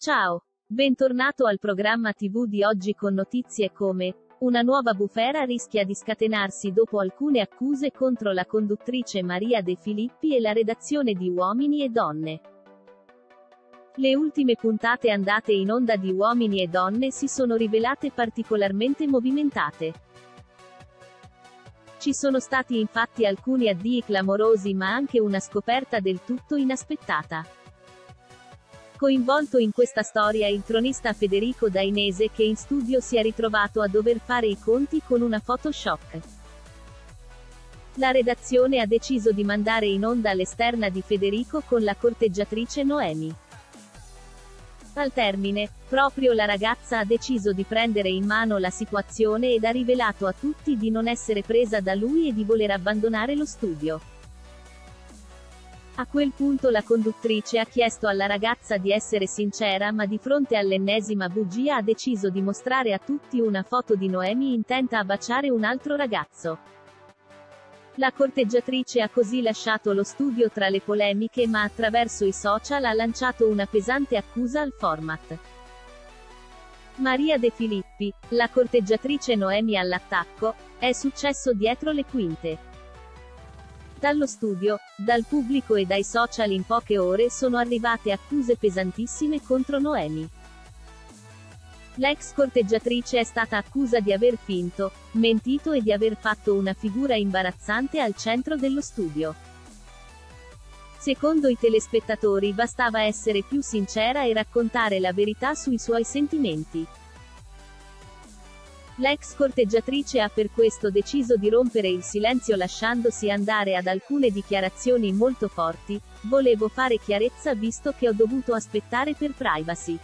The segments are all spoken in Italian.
Ciao! Bentornato al programma TV di oggi con notizie come: una nuova bufera rischia di scatenarsi dopo alcune accuse contro la conduttrice Maria De Filippi e la redazione di Uomini e Donne. Le ultime puntate andate in onda di Uomini e Donne si sono rivelate particolarmente movimentate. Ci sono stati infatti alcuni addii clamorosi ma anche una scoperta del tutto inaspettata. Coinvolto in questa storia il cronista Federico Dainese, che in studio si è ritrovato a dover fare i conti con una Photoshop. La redazione ha deciso di mandare in onda l'esterna di Federico con la corteggiatrice Noemi. Al termine, proprio la ragazza ha deciso di prendere in mano la situazione ed ha rivelato a tutti di non essere presa da lui e di voler abbandonare lo studio. A quel punto la conduttrice ha chiesto alla ragazza di essere sincera, ma di fronte all'ennesima bugia ha deciso di mostrare a tutti una foto di Noemi intenta a baciare un altro ragazzo. La corteggiatrice ha così lasciato lo studio tra le polemiche, ma attraverso i social ha lanciato una pesante accusa al format. Maria De Filippi, la corteggiatrice Noemi all'attacco, è successo dietro le quinte. Dallo studio, dal pubblico e dai social in poche ore sono arrivate accuse pesantissime contro Noemi. L'ex corteggiatrice è stata accusata di aver finto, mentito e di aver fatto una figura imbarazzante al centro dello studio. Secondo i telespettatori bastava essere più sincera e raccontare la verità sui suoi sentimenti. L'ex corteggiatrice ha per questo deciso di rompere il silenzio lasciandosi andare ad alcune dichiarazioni molto forti: "Volevo fare chiarezza visto che ho dovuto aspettare per privacy.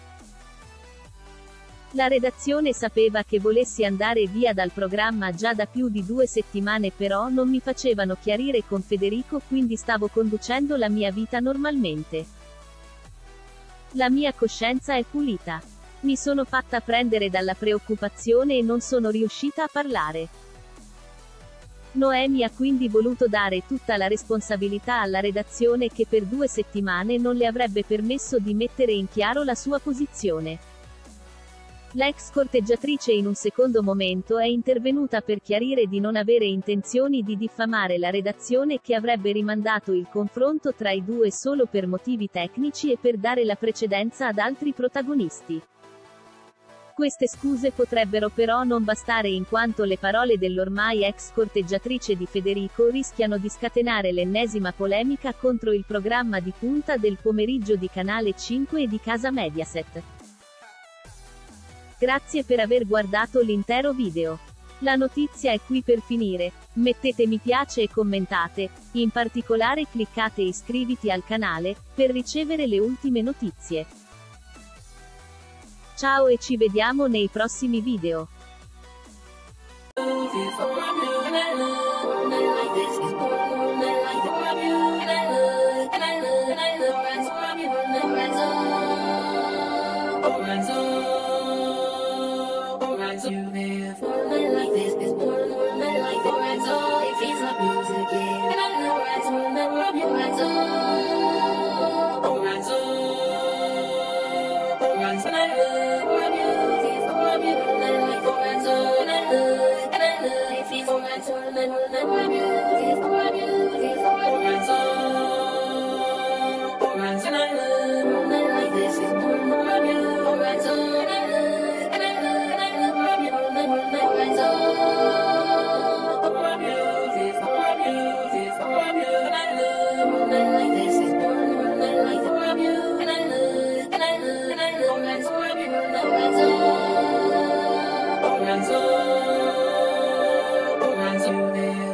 La redazione sapeva che volessi andare via dal programma già da più di 2 settimane, però non mi facevano chiarire con Federico, quindi stavo conducendo la mia vita normalmente. La mia coscienza è pulita. Mi sono fatta prendere dalla preoccupazione e non sono riuscita a parlare". Noemi ha quindi voluto dare tutta la responsabilità alla redazione che per 2 settimane non le avrebbe permesso di mettere in chiaro la sua posizione. L'ex corteggiatrice in un secondo momento è intervenuta per chiarire di non avere intenzioni di diffamare la redazione, che avrebbe rimandato il confronto tra i due solo per motivi tecnici e per dare la precedenza ad altri protagonisti. Queste scuse potrebbero però non bastare, in quanto le parole dell'ormai ex corteggiatrice di Federico rischiano di scatenare l'ennesima polemica contro il programma di punta del pomeriggio di Canale 5 e di Casa Mediaset. Grazie per aver guardato l'intero video. La notizia è qui per finire. Mettete mi piace e commentate, in particolare cliccate iscriviti al canale, per ricevere le ultime notizie. Ciao e ci vediamo nei prossimi video. Lorenzo.